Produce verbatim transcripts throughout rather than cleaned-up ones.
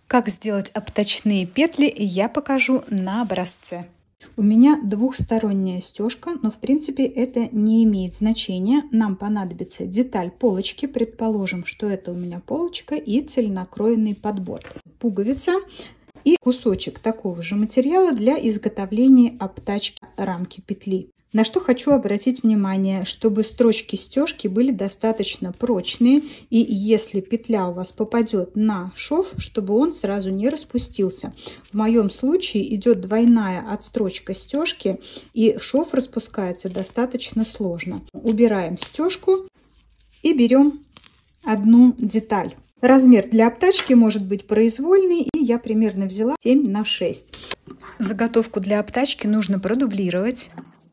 Как сделать обточные петли, я покажу на образце. У меня двухсторонняя стежка, но в принципе это не имеет значения. Нам понадобится деталь полочки. Предположим, что это у меня полочка и цельнокроенный подбор. Пуговица и кусочек такого же материала для изготовления обтачки рамки петли. На что хочу обратить внимание, чтобы строчки стежки были достаточно прочные, и если петля у вас попадет на шов, чтобы он сразу не распустился. В моем случае идет двойная отстрочка стежки, и шов распускается достаточно сложно. Убираем стежку и берем одну деталь. Размер для обтачки может быть произвольный, и я примерно взяла семь на шесть. Заготовку для обтачки нужно продублировать.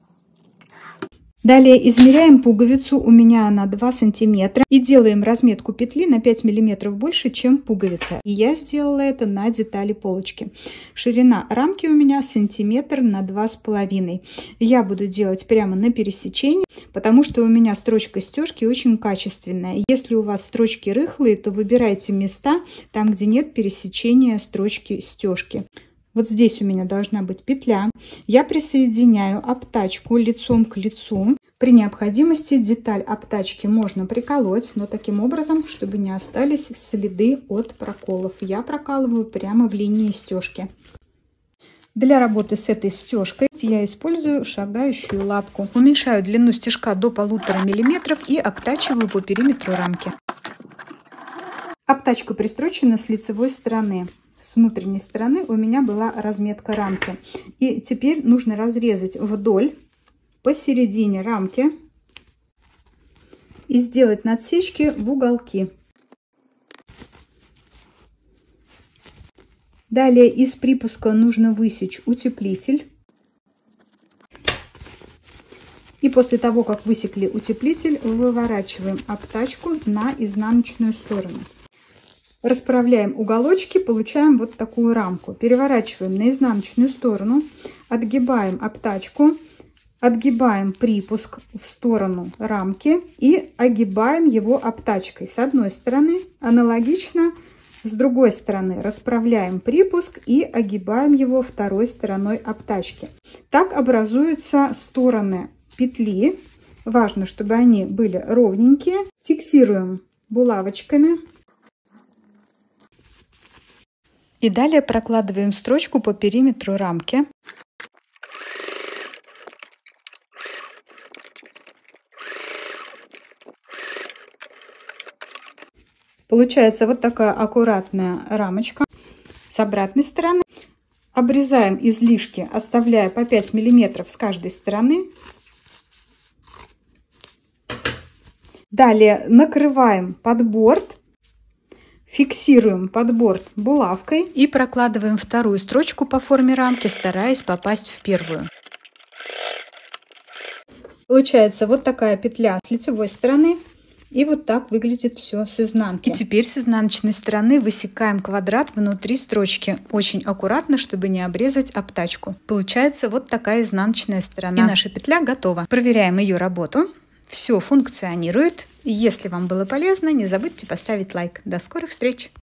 Далее измеряем пуговицу, у меня она два сантиметра, и делаем разметку петли на пять миллиметров больше, чем пуговица. И я сделала это на детали полочки. Ширина рамки у меня сантиметр на два с половиной. Я буду делать прямо на пересечении, потому что у меня строчка стежки очень качественная. Если у вас строчки рыхлые, то выбирайте места там, где нет пересечения строчки стежки. Вот здесь у меня должна быть петля. Я присоединяю обтачку лицом к лицу. При необходимости деталь обтачки можно приколоть, но таким образом, чтобы не остались следы от проколов. Я прокалываю прямо в линии стежки. Для работы с этой стежкой я использую шагающую лапку. Уменьшаю длину стежка до полутора миллиметров и обтачиваю по периметру рамки. Обтачка пристрочена с лицевой стороны. С внутренней стороны у меня была разметка рамки. И теперь нужно разрезать вдоль, посередине рамки и сделать надсечки в уголки. Далее из припуска нужно высечь утеплитель. И после того, как высекли утеплитель, выворачиваем обтачку на изнаночную сторону. Расправляем уголочки, получаем вот такую рамку. Переворачиваем на изнаночную сторону, отгибаем обтачку, отгибаем припуск в сторону рамки и огибаем его обтачкой. С одной стороны, аналогично с другой стороны расправляем припуск и огибаем его второй стороной обтачки. Так образуются стороны петли. Важно, чтобы они были ровненькие. Фиксируем булавочками. И далее прокладываем строчку по периметру рамки. Получается вот такая аккуратная рамочка. С обратной стороны обрезаем излишки, оставляя по пять миллиметров с каждой стороны. Далее накрываем подборд. Фиксируем подборд булавкой и прокладываем вторую строчку по форме рамки, стараясь попасть в первую. Получается вот такая петля с лицевой стороны. И вот так выглядит все с изнанки. И теперь с изнаночной стороны высекаем квадрат внутри строчки. Очень аккуратно, чтобы не обрезать обтачку. Получается вот такая изнаночная сторона. И наша петля готова. Проверяем ее работу. Все функционирует. Если вам было полезно, не забудьте поставить лайк. До скорых встреч!